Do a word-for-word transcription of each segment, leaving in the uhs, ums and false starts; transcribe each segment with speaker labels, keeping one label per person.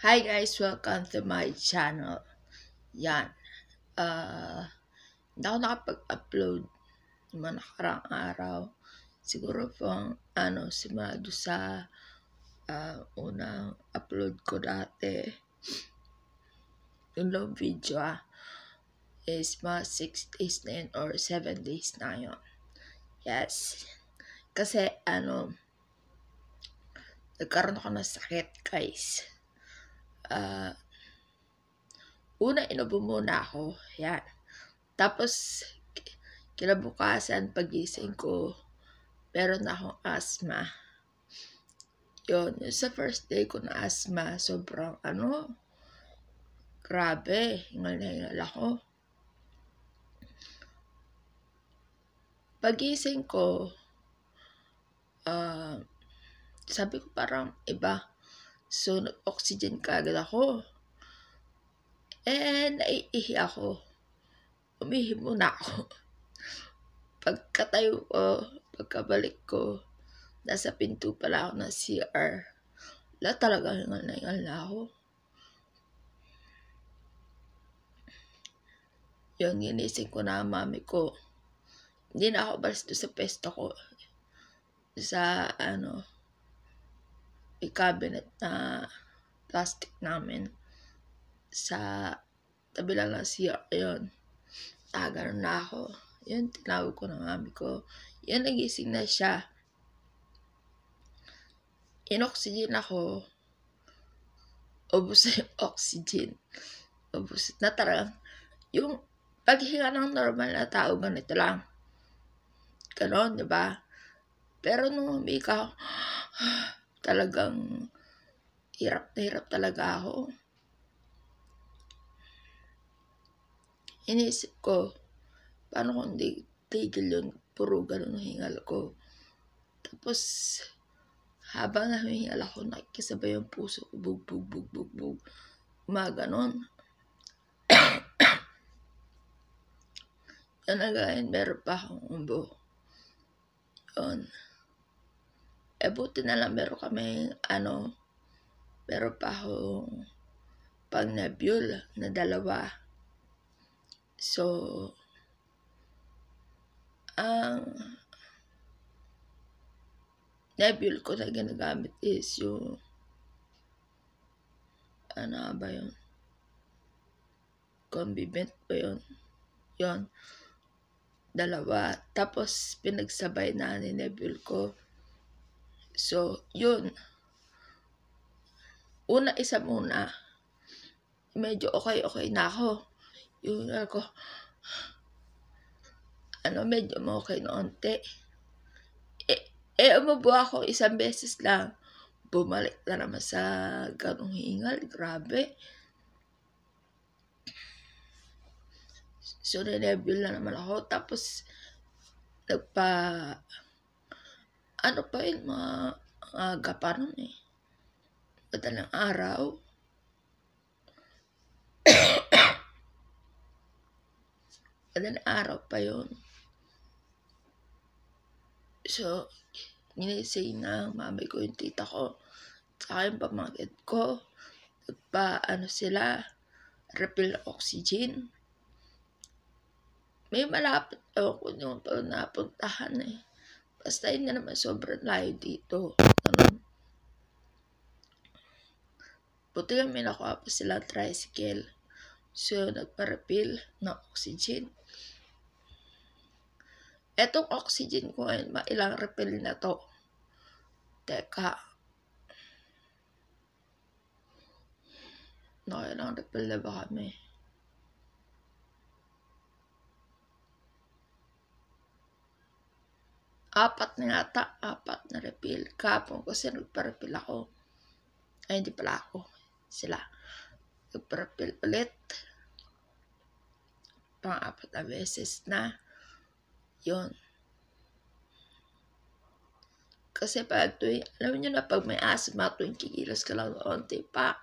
Speaker 1: Hi guys, welcome to my channel. Yan. Uh, hindi ako nakapag-upload ng mga nakarang araw. Siguro pang ano, simado sa uh, unang upload ko dati. Yung long video ah, is mga six days na yun or seven days na yun. Yes. Kasi ano, nagkaroon ako ng sakit guys. Uh, una inubo muna ako. Yan. Tapos, kinabukasan, pagising ko, meron na akong asthma. Yun, yung sa first day ko na asthma, sobrang ano, grabe, hingal na hingal ako. Pagising ko, uh, sabi ko parang iba. So, nag-oxygen kagad ako. And, naiihi ako. Umihi muna ako. Pagkatayo ko, pagkabalik ko, nasa pinto pala ako ng C R. Wala talaga, hingal na hingal na ako. Yung ginising ko na mami ko, hindi na ako balas doon sa pesto ko. Sa, ano, may cabinet na plastic namin. Sa tabi lang ng C R, yun. Tagaran na ako. Yun, tinawag ko ng mami ko. Yan, nagising na siya. In-oxygen ako. Ubus na yung oxygen. Ubus na talagang, yung paghinga ng normal na tao, ganito lang. Ganon, di ba? Pero nung humika ako, talagang hirap na hirap talaga ako. Inisip ko, paano kung di tigil yun, puro ganun ang hingal ko. Tapos, habang nahihingal ako, nakikisabay yung puso ko, bug, bug, bug, bug, bug. Mga ganon. Yan na gayon, meron pa akong umbo. Yun. E buti na lang meron kami, ano, meron pa akong pang-nebule na dalawa. So, ang nebule ko na ginagamit is yung, ano ba yun? Combivent ba yun? Yun. Dalawa. Tapos, pinagsabay na ni nebule ko. So, yun. Una, isa muna. Medyo okay-okay na ako. Yung ako, ano, medyo okay na onte. Eh, eh, umubo ako isang beses lang. Bumalik na naman sa ganong hingal. Grabe. So, ninebule na naman ako. Tapos, nagpa, ano pa yun, mga aga pa nun eh. Madalang araw. Madalang araw pa yun. So, ginising na mami ko yung tita ko. Saka yung pamangkin ko. Nagpa, ano sila, refill oxygen. May malapit ako yung napuntahan eh. Basta hindi naman sobrang layo dito. Ganun. Buti kami nakuha pa sila tricycle. So, nagpa-refill ng oxygen. Etong oxygen ko ngayon, ilang refill na to. Teka. Nakailang refill na ba kami? Apat na yata. Apat na refill. Kapon kasi nagpa-refill ako. Ay, hindi pala ako. Sila. Nagpa-refill ulit. Pang-apat na beses na. Yun. Kasi pag tuwing, alam nyo na pag may asthma, tuwing kikilos ka lang ng onti pa.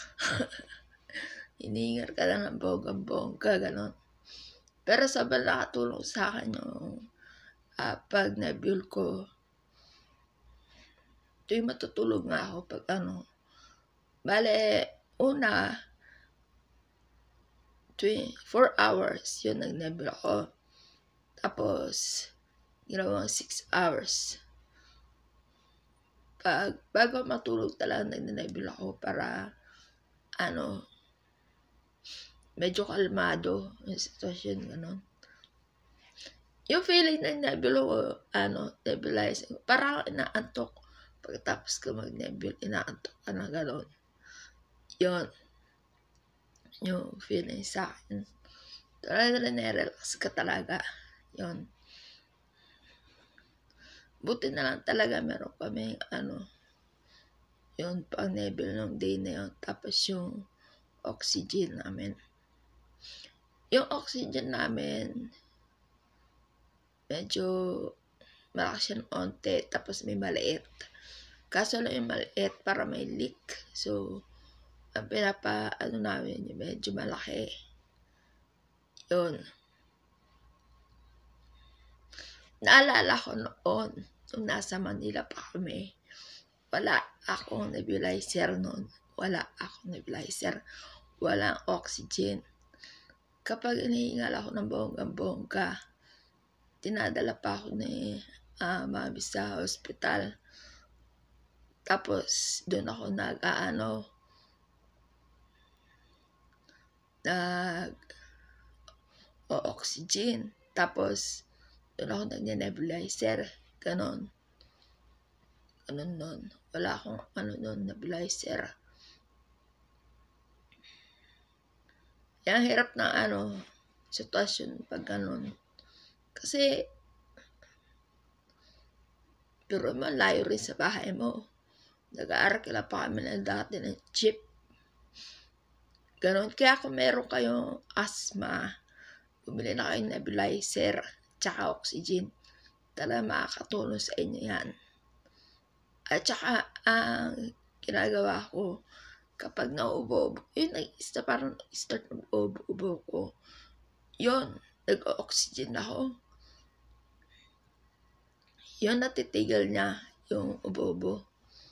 Speaker 1: Hiningar ka lang ng bonggang-bongga, gano'n. Pero sobrang nakatulong sa akin yung uh, pag nebule ko. Tuwing matutulog nga ako pag ano. Bale, una, four hours yun nag-nebula ako. Tapos, ginawang six hours. Pag, bago matulog talaga nag-nebula ako para, ano, medyo kalmado yung sitwasyon, gano'n. Yung feeling ng nebula ko, ano, nebulizing, parang inaantok. Pagkatapos ko mag-nebula, inaantok ka na gano'n. Yun. Yung feeling sa akin. Talaga na nirelax ka talaga. Yun. Buti na lang talaga meron kami, ano, yung pang-nebula ng day na yun. Tapos yung oxygen namin. Yung oxygen namin, medyo malakas siya ng onte, tapos may maliit. Kaso lang yung maliit para may leak. So, ang pinapa, ano namin, yung medyo malaki. Yun. Naalala ko noon, nung nasa Manila pa kami, wala akong nebulizer noon. Wala akong nebulizer. Walang oxygen. Kapag hinihingal ako ng bonggang-bongga, tinadala pa ako ni uh, mami sa hospital. Tapos, doon ako nag-ano, nag o oxygen. Tapos, doon ako nag-nebulizer. Ganon. Ganon nun. Wala akong ano nun, nebulizer. Yung hirap ng ano, sitwasyon pag ganon. Kasi, pero man, layo rin sa bahay mo. Nag-aarakila pa kami na dati ng jeep. Ganon. Kaya kung meron kayong asthma, bumili na kayong nebulizer, tsaka oxygen. Talaga makakatulong sa inyo yan. At tsaka, ang uh, ginagawa ko, kapag nauubo-ubo, yun, nag-start, parang nag-start ng ubo-ubo ko. Yun, nag-oxygen ako. Yun, natitigil niya yung ubo-ubo.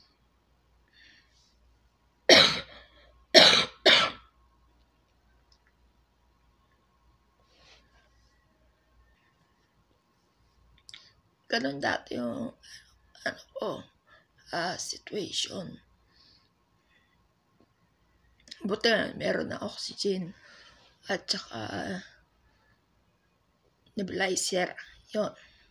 Speaker 1: Ganon dati yung, ano ko, uh, situation. Buti na, meron na oxygen. At saka, uh, nebulizer. Yun.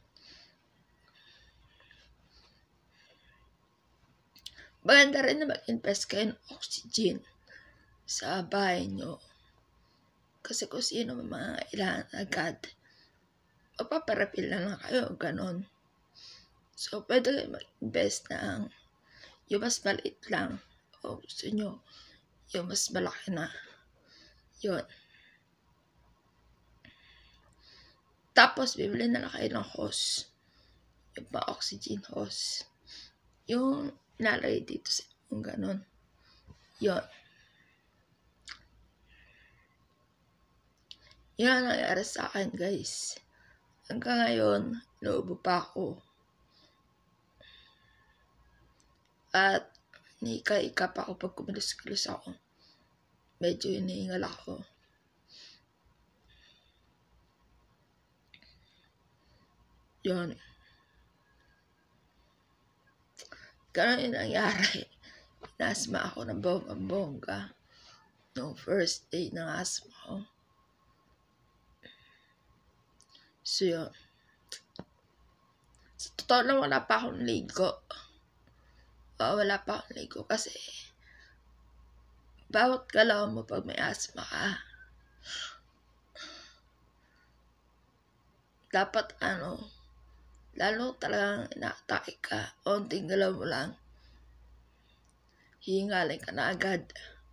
Speaker 1: Maganda rin na mag-invest kayo ng oxygen sa bahay nyo. Kasi kung sino mga ilan agad, mapaparapil na lang kayo, ganon. So, pwede kayo mag-invest ng yung mas maliit lang. O gusto nyo, yung mas malaki na. Yun. Tapos, bibili na lang kayo ng hose. Yung pa-oxygen hose. Yung nalagay dito sa yung ganon. Yun. Yun ang nangyari sa akin, guys. Hanggang ngayon, nauubo pa ako. At nika-ika pa ako pag kumilos-kilos ako. Medyo hinihingal ako. Yun. Ganon yung nangyari. Inasma ako ng bonggang-bongga. No first day ng asma ko. So yun. Sa totoo lang, wala pa akong ligo. O, wala pa akong ligo kasi bawat galaw mo pag may asma ka, dapat ano, lalo talagang inaatake ka, onting galaw mo lang, hihingalin ka na agad.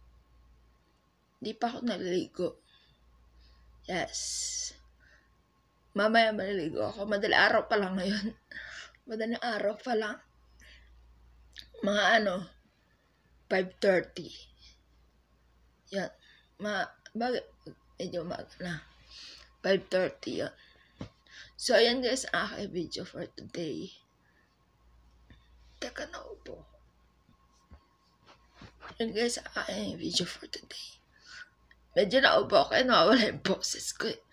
Speaker 1: Di pa ako naliligo. Yes. Mamaya maliligo ako. Madaling araw pa lang ngayon. Madaling araw pa lang. Mga ano, five thirty. Yan. Ma, bagay, medyo umaga na. five thirty yan. So, ayan guys, ang aking video for today. Teka na upo. Yun guys, sa aking video for today. Medyo naubo ako, nawawala yung boses ko eh.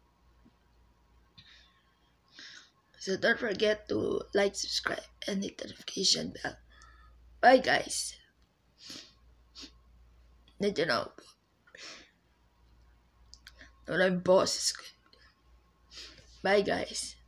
Speaker 1: So don't forget to like, subscribe, and hit the notification bell. Bye guys. Medyo naubo. Nawala yung boses ko. Bye guys.